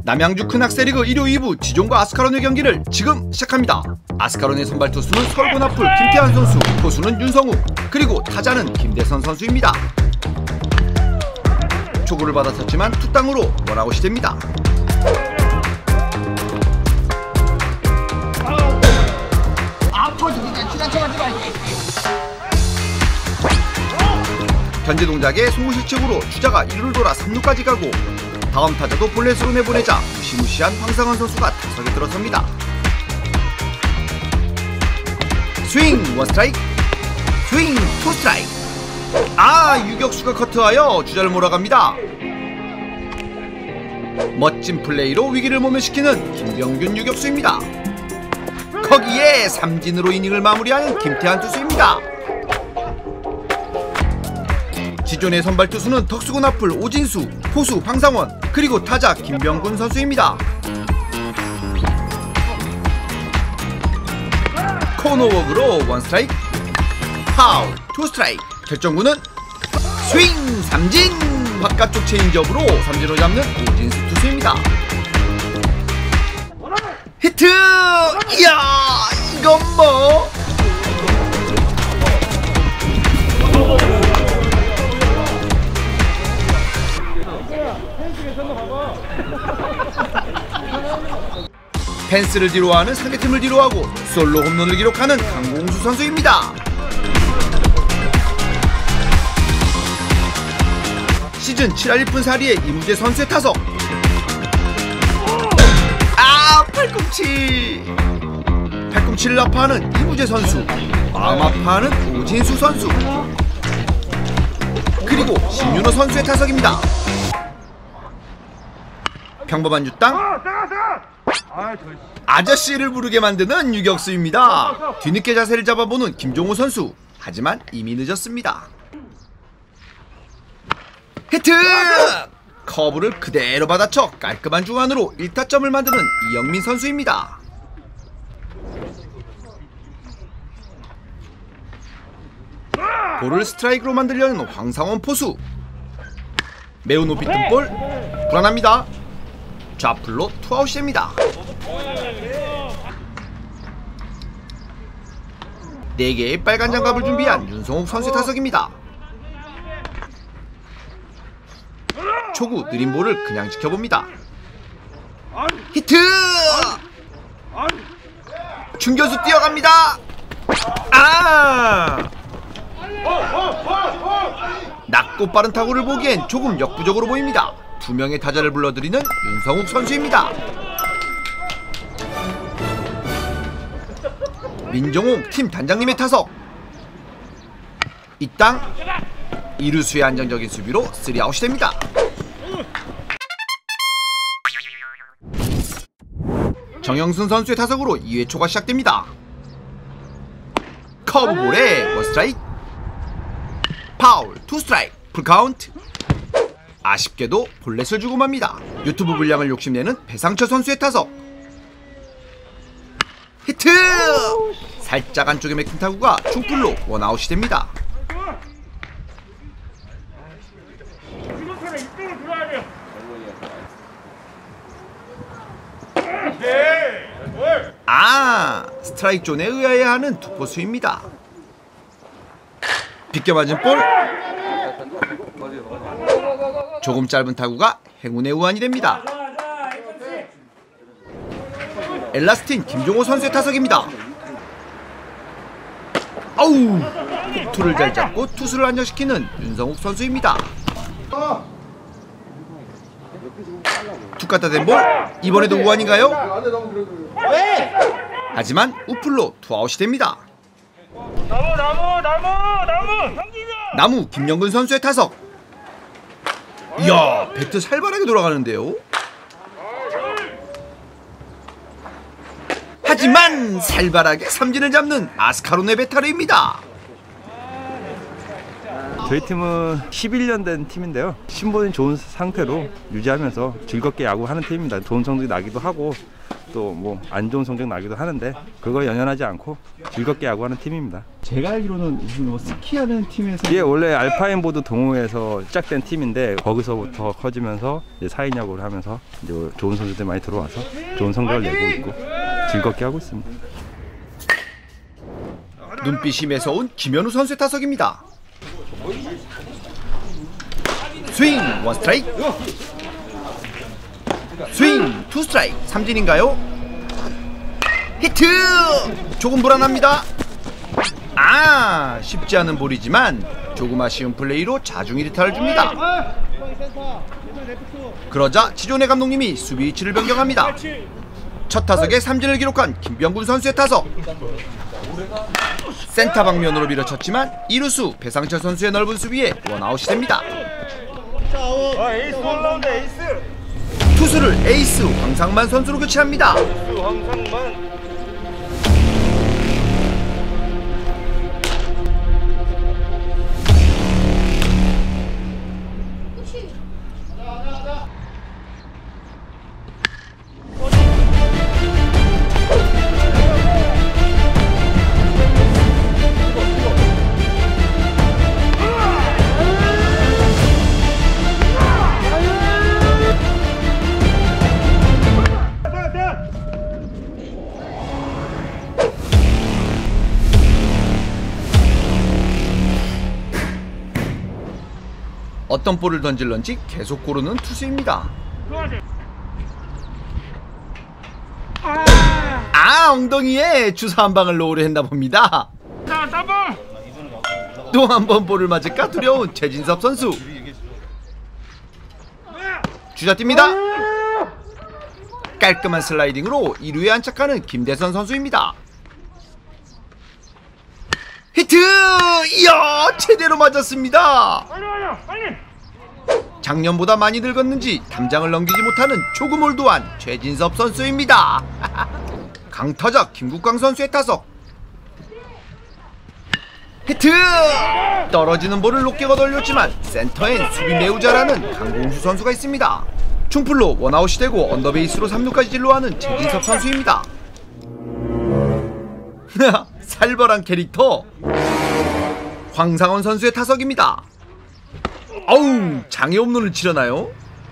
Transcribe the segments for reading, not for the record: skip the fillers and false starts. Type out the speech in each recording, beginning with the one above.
남양주 큰학세리그 일요 2부 지존과 아스카론의 경기를 지금 시작합니다. 아스카론의 선발 투수는 설고나풀 김태환 선수, 포수는 윤성욱, 그리고 타자는 김대선 선수입니다. 초구를 받아쳤지만 투땅으로 원아웃이 됩니다. 견제 동작에 송구실책으로 주자가 1루를 돌아 3루까지 가고 다음 타자도 볼넷으로 내보내자 무시무시한 황상원 선수가 타석에 들어섭니다. 스윙 원 스트라이크, 스윙 투 스트라이크. 유격수가 커트하여 주자를 몰아갑니다. 멋진 플레이로 위기를 모면시키는 김병균 유격수입니다. 거기에 삼진으로 이닝을 마무리하는 김태환 투수입니다. 지존의 선발 투수는 덕수군 앞을 오진수, 포수 황상원, 그리고 타자 김병군 선수입니다. 코너웍으로 원 스트라이크, 파울 투 스트라이크. 결정구는 스윙 삼진. 바깥쪽 체인지업으로 삼진으로 잡는 오진수 투수입니다. 히트! 이야, 이건 뭐? 펜스를 뒤로하는 상대팀을 뒤로하고 솔로 홈런을 기록하는 강공수 선수입니다. 시즌 7할 1푼 4리의 이무재 선수의 타석. 팔꿈치를 아파하는 이무재 선수, 마음 아파하는 오진수 선수, 그리고 신윤호 선수의 타석입니다. 평범한 유땅, 아저씨를 부르게 만드는 유격수입니다. 뒤늦게 자세를 잡아보는 김종호 선수, 하지만 이미 늦었습니다. 히트! 커브를 그대로 받아쳐 깔끔한 중안으로 1타점을 만드는 이영민 선수입니다. 볼을 스트라이크로 만들려는 황상원 포수. 매우 높이 뜬 볼, 불안합니다. 좌풀로 투아웃이 됩니다. 4개의 빨간 장갑을 준비한 윤성욱 선수의 타석입니다. 초구 느린 볼을 그냥 지켜봅니다. 히트! 중견수 뛰어갑니다. 낮고 빠른 타구를 보기엔 조금 역부족으로 보입니다. 2명의 타자를 불러들이는 윤성욱 선수입니다. 민종홍 팀 단장님의 타석. 이 땅 2루수의 안정적인 수비로 3아웃이 됩니다. 정영순 선수의 타석으로 2회 초가 시작됩니다. 커브볼에 원 스트라이크, 파울 투 스트라이크, 풀카운트. 아쉽게도 볼넷을 주고 맙니다. 유튜브 분량을 욕심내는 배상철 선수의 타석. 히트! 살짝 안쪽에 맥힌 타구가 중풀로 원아웃이 됩니다. 스트라이크 존에 의아해 하는 투포수입니다. 비껴맞은 볼. 조금 짧은 타구가 행운의 우환이 됩니다. 엘라스틴 김종호 선수의 타석입니다. 폭투를 잘 잡고 투수를 안정시키는 윤성욱 선수입니다. 툭 갖다 댄 볼, 이번에도 우환인가요? 하지만 우플로 투아웃이 됩니다. 나무 김영근 선수의 타석. 이야, 배트 살벌하게 돌아가는데요. 하지만 살벌하게 삼진을 잡는 아스카론의 베타르입니다. 저희 팀은 11년 된 팀인데요. 신분이 좋은 상태로 유지하면서 즐겁게 야구하는 팀입니다. 좋은 성적이 나기도 하고 또 뭐 안 좋은 성적 나기도 하는데 그거 연연하지 않고 즐겁게 야구하는 팀입니다. 제가 알기로는 무슨 뭐 스키하는 팀에서 이게 원래 알파인보드 동호회에서 시작된 팀인데 거기서부터 커지면서 이제 4인 야구를 하면서 이제 좋은 선수들 많이 들어와서 좋은 성적을 내고 있고 즐겁게 하고 있습니다. 눈빛이 매서운 김현우 선수의 타석입니다. 스윙 원 스트라이크, 스윙 투 스트라이크. 삼진인가요? 히트! 조금 불안합니다. 아, 쉽지 않은 볼이지만 조금 아쉬운 플레이로 자중 1타를 줍니다. 그러자 지존의 감독님이 수비 위치를 변경합니다. 첫 타석에 삼진을 기록한 김병군 선수의 타석. 센터 방면으로 밀어쳤지만 이루수 배상철 선수의 넓은 수비에 원아웃이 됩니다. 에이스 올라온다. 에이스. 투수를 에이스 황상만 선수로 교체합니다. 황상만. 어떤 볼을 던질런지 계속 고르는 투수입니다. 아, 엉덩이에 주사 한 방을 놓으려 했나 봅니다. 또 한 번 볼을 맞을까 두려운 최진섭 선수. 주자 뜁니다. 깔끔한 슬라이딩으로 2루에 안착하는 김대선 선수입니다. 히트! 이야, 제대로 맞았습니다. 작년보다 많이 늙었는지 담장을 넘기지 못하는 조금 올드한 최진섭 선수입니다. 강타자 김국광 선수의 타석. 히트! 떨어지는 볼을 높게 걷어올렸지만 센터엔 수비 매우 잘하는 강공수 선수가 있습니다. 충풀로 원아웃이 되고 언더베이스로 3루까지 진로하는 최진섭 선수입니다. 살벌한 캐릭터 황상원 선수의 타석입니다. 어우, 장애 홈런을 치려나요?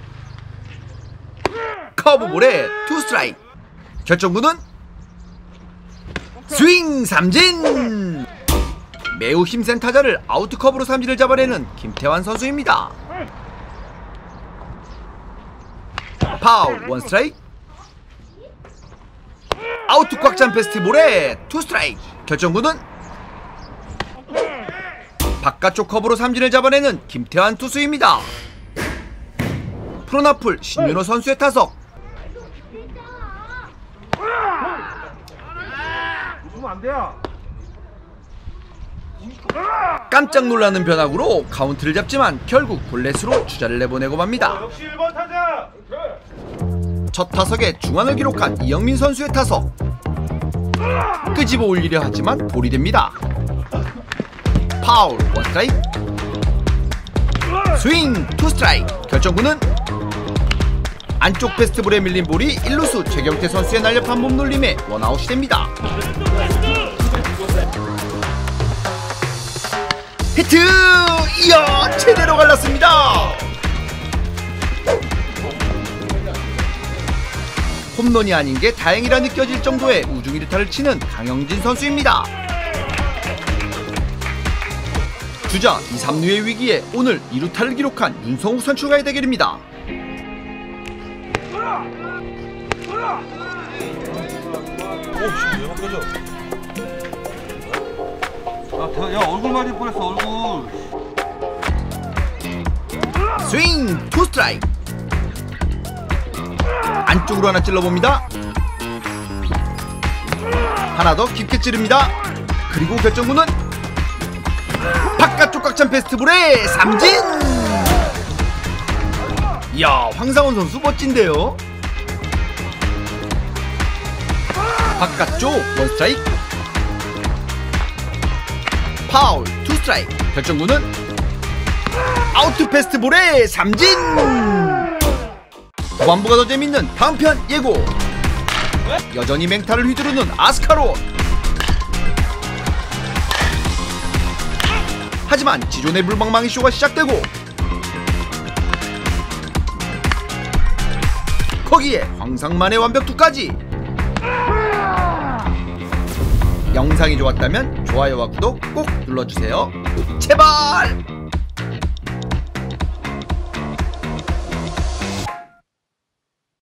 커브볼에 투 스트라이크. 결정구는 스윙 삼진. 매우 힘센 타자를 아웃 커브로 삼진을 잡아내는 김태환 선수입니다. 파울 원 스트라이크. 아웃 꽉 찬 패스트볼에 투 스트라이크. 결정구는 바깥쪽 커브로 삼진을 잡아내는 김태환 투수입니다. 프로나풀 신윤호 선수의 타석. 깜짝 놀라는 변화구로 카운트를 잡지만 결국 볼넷으로 주자를 내보내고 맙니다. 첫 타석에 중안을 기록한 이영민 선수의 타석. 끄집어 올리려 하지만 볼이 됩니다. 파울 원 스트라이크. 스윙 투 스트라이크. 결정구는 안쪽 패스트볼에 밀린 볼이 1루수 최경태 선수의 날렵한 몸놀림에 원아웃이 됩니다. 히트! 이야, 제대로 갈랐습니다. 홈런이 아닌 게 다행이라 느껴질 정도의 우중 1타를 치는 강영진 선수입니다. 주자 2, 3루의 위기에 오늘 2루타를 기록한 윤성욱 선수와의 대결입니다. 야, 얼굴 맞을 뻔했어. 얼굴. 스윙 투 스트라이크. 안쪽으로 하나 찔러봅니다. 하나 더 깊게 찌릅니다. 그리고 결정구는 바깥쪽 꽉 찬 패스트볼에 삼진. 이야, 황상원 선수 멋진데요. 바깥쪽 원 스트라이크. 파울 투 스트라이크. 결정구는 아웃 패스트볼에 삼진. 후반부가 더 재밌는 다음 편 예고. 여전히 맹타를 휘두르는 아스카론. 하지만 지존의 물방망이 쇼가 시작되고 거기에 황상만의 완벽투까지. 영상이 좋았다면 좋아요와 구독 꼭 눌러주세요. 제발!